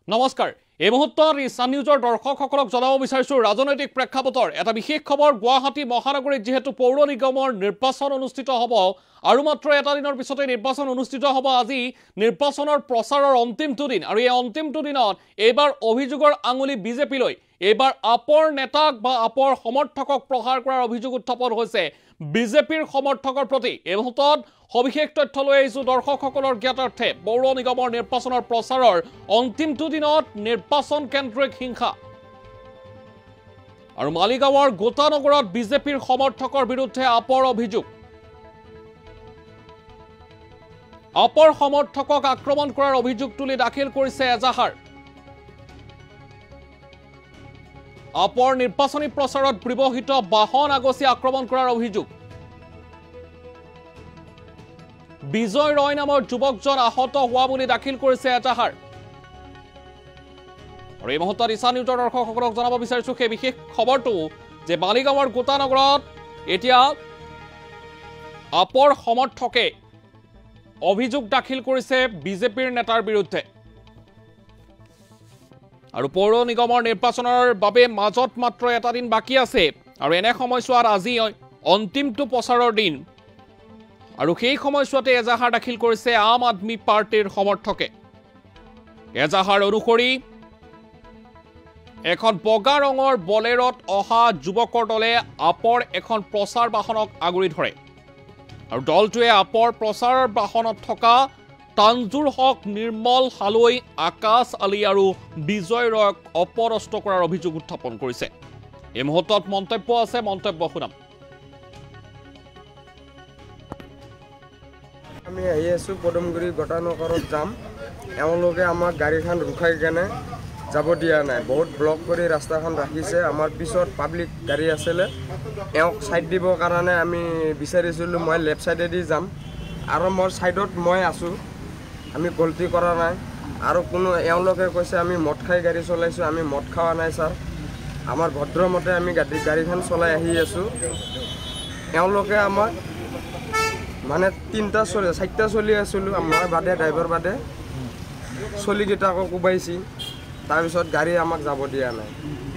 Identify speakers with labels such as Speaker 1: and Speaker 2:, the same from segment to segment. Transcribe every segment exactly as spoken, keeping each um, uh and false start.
Speaker 1: নমস্কাৰ এই মুহূৰ্তত ইশান নিউজৰ দৰ্শকসকলক জনাব বিচাৰিছো ৰাজনৈতিক প্ৰেক্ষাপটৰ এটা বিশেষ খবৰ গুৱাহাটী মহানগৰীত যেহেতু পৌৰ নিগমৰ নিৰ্বাচন অনুষ্ঠিত হ'ব আৰু মাত্ৰ এটা দিনৰ পিছতে নিৰ্বাচন অনুষ্ঠিত হ'ব আজি নিৰ্বাচনৰ প্ৰচাৰৰ অন্তিমটো দিন আৰু এই অন্তিমটো দিনত এইবাৰ অভিযোগৰ আঙুলি বিজেপি লৈ এইবাৰ আপৰ নেতাক বা আপৰ সমৰ্থকক প্ৰহাৰ কৰাৰ অভিযোগ উত্থাপন হৈছে বিজেপিৰ সমৰ্থকৰ প্ৰতি এই মুহূৰ্তত সবিশেষ তথ্য লৈ আহিছো দৰ্শকসকলৰ জ্ঞাতাৰ্থে পৌৰ নিগমৰ নিৰ্বাচনৰ প্ৰচাৰৰ অন্তিমটো দিনত নিৰ্বাচন কেন্দ্ৰিক হিংসা আৰু মালিগাঁৱৰ গোটা নগৰত বিজেপিৰ সমৰ্থকৰ বিৰুদ্ধে আপৰ অভিযোগ আপৰ সমৰ্থকক আক্ৰমণ কৰাৰ অভিযোগ তুলি দাখিল কৰিছে এজাহাৰ আপৰ নিৰ্বাচনী প্ৰচাৰত ব্যৱহৃত বাহন আগচি আক্ৰমণ কৰাৰ অভিযোগ বিজয় ৰয় নামৰ যুৱকজন আহত হোৱা বুলি দাখিল কৰিছে এজাহাৰ আৰু এই মুহূৰ্তত ইশান নিউজৰ দৰ্শকসকলক জনাব বিচাৰিছো সেই বিশেষ খবৰটো যে মালিগাঁৱৰ গোটা নগৰত এতিয়া আপৰ সমৰ্থকে অভিযোগ দাখিল কৰিছে বিজেপিৰ নেতাৰ বিৰুদ্ধে আৰু পৌৰ নিগমৰ নিৰ্বাচনৰ বাবে মাজত মাত্ৰ এটা দিন বাকি আছে আৰু এনে সময়ছোৱাত আজি অন্তিমটো প্ৰচাৰৰ দিন আৰু সেই সময়ছোৱাতে এজাহাৰ দাখিল কৰিছে আম আদমি পাৰ্টিৰ সমৰ্থকে এজাহাৰ অনুসৰি এখন বগা ৰঙৰ বলেৰত অহা যুৱকৰ দলে আপৰ এখন প্ৰচাৰ বাহনক আগুৰি ধৰে আৰু দলটোৱে আপৰ প্ৰচাৰ বাহনত থকা তানজুৰ হক নিৰ্মল হালৈ আকাশ আলী আৰু বিজয় ৰয়ক অপদস্থ কৰাৰ অভিযোগ উত্থাপন কৰিছে এই মুহূৰ্তত মন্তব্য আছে মন্তব্য শুনাম
Speaker 2: আমি আহি আছো পদমগুৰি গোটা নগৰত যাম এওঁলোকে আমাক গাড়ীখন ৰুখাই কেনে যাব দিয়া নাই বহুত ব্লক কৰি ৰাস্তাখন ৰাখিছে আমাৰ পিছত পাব্লিক গাড়ী আছিলে এওঁক সাইড দিবৰ কাৰণে আমি বিচাৰিছিলোঁ মই লেফ্ট সাইডেদি যাম আৰু মোৰ সাইডত মই আছোঁ আমি গলতি কৰা নাই আৰু কোনো এওঁলোকে কৈছে আমি মদ খাই গাড়ী চলাইছোঁ আমি মদ খোৱা নাই ছাৰ আমাৰ ভদ্ৰমতে আমি গাড়ী গাড়ীখন চলাই আহি আছোঁ এওঁলোকে আমাক মানে তিনিটা চলি চাৰিটা চলি আছিলোঁ মই বাদে ড্ৰাইভাৰ বাদে চলিকেইটাকো কোবাইছি তাৰপিছত গাড়ী আমাক যাব দিয়া নাই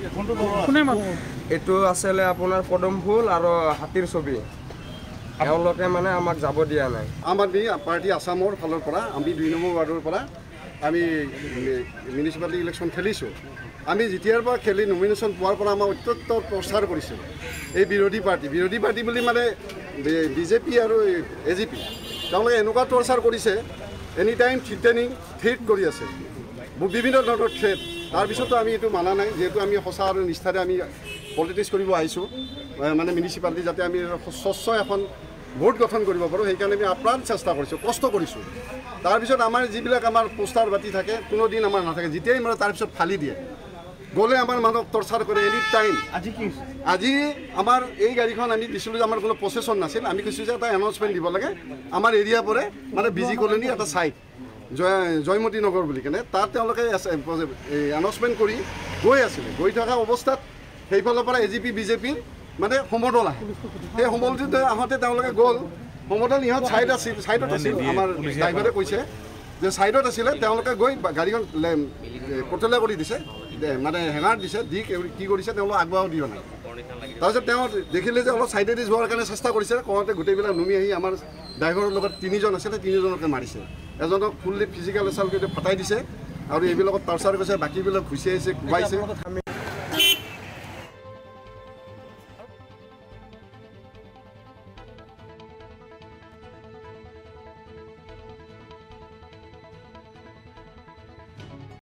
Speaker 2: এইটো আছিলে আপোনাৰ পদম ফুল আৰু হাতীৰ ছবি এওঁলোকে মানে আমাক যাব দিয়া নাই
Speaker 3: আম আদমি পাৰ্টি আসামৰ ফালৰ পৰা আমি দুই নম্বৰ ৱাৰ্ডৰ পৰা আমি মিউনিচিপালিটি ইলেকশ্যন খেলিছোঁ আমি যেতিয়াৰ পৰা খেলি নমিনেশ্যন পোৱাৰ পৰা আমাৰ অত্যন্ত প্ৰচাৰ কৰিছোঁ এই বিৰোধী পাৰ্টি বিৰোধী পাৰ্টি বুলি মানে বিজেপি আৰু এ জি পি তেওঁলোকে এনেকুৱা টৰ্চাৰ কৰিছে এনি টাইম থ্ৰিটেনিং থ্ৰেট কৰি আছে বিভিন্ন ধৰণৰ থ্ৰেট তাৰপিছতো আমি এইটো মানা নাই যিহেতু আমি সঁচা আৰু নিষ্ঠাৰে আমি পলিটিক্স কৰিব আহিছোঁ মানে মিউনিচিপালিটি যাতে আমি স্বচ্ছ এখন ভোট গঠন কৰিব পাৰোঁ সেইকাৰণে আমি আপ্ৰাণ চেষ্টা কৰিছোঁ কষ্ট কৰিছোঁ তাৰপিছত আমাৰ যিবিলাক আমাৰ পোষ্টাৰ বাতি থাকে কোনো দিন আমাৰ নাথাকে যেতিয়াই মানে তাৰপিছত ফালি দিয়ে গ'লে আমাৰ মানুহক টৰ্চাৰ কৰে এনি টাইম আজি কি আজি আমাৰ এই গাড়ীখন আমি দিছিলোঁ যে আমাৰ কোনো প্ৰচেছন নাছিল আমি কৈছোঁ যে এটা এনাউন্সমেণ্ট দিব লাগে আমাৰ এৰিয়া পৰে মানে বিজি কলনি এটা ছাইট জয় জয়মতী নগৰ বুলি কেনে তাত তেওঁলোকে এনাউন্সমেণ্ট কৰি গৈ আছিলে গৈ থকা অৱস্থাত সেইফালৰ পৰা এ জি পি বিজেপিৰ মানে সমদল আহে সেই সমদলটোতে আহোঁতে তেওঁলোকে গ'ল সমদল ইহঁত ছাইড আছিল ছাইডত আছিল আমাৰ ড্ৰাইভাৰে কৈছে যে ছাইডত আছিলে তেওঁলোকে গৈ গাড়ীখন পঠলীয়া কৰি দিছে মানে হেঙাৰ দিছে দি কি কৰিছে তেওঁলোক আগবঢ়াও দিয়া নাই তাৰপিছত তেওঁ দেখিলে যে অলপ ছাইডেদি যোৱাৰ কাৰণে চেষ্টা কৰিছে কওঁতে গোটেইবিলাক নুমি আহি আমাৰ ড্ৰাইভাৰৰ লগত তিনিজন আছিলে তিনিজনকে মাৰিছে এজনক ফুল্লি ফিজিকেল এছাল্ট কৰি ফটাই দিছে আৰু এইবিলাকত টৰ্চাৰ কৰিছে বাকীবিলাক ঘুচিয়াইছে কোবাইছে আমি